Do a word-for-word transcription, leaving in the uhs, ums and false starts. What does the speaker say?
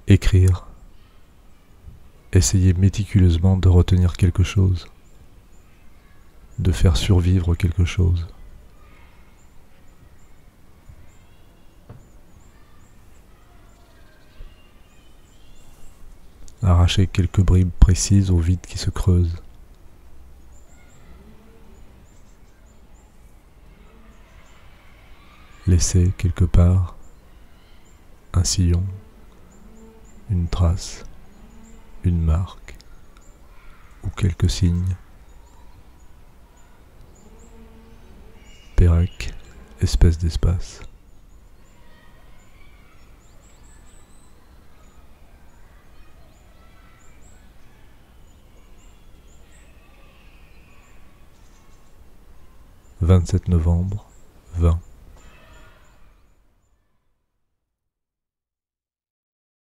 Écrire. Essayer méticuleusement de retenir quelque chose, de faire survivre quelque chose. Arracher quelques bribes précises au vide qui se creuse. Laisser quelque part un sillon, une trace, une marque ou quelques signes. Pérec, espèce d'espace. vingt-sept novembre, vingt.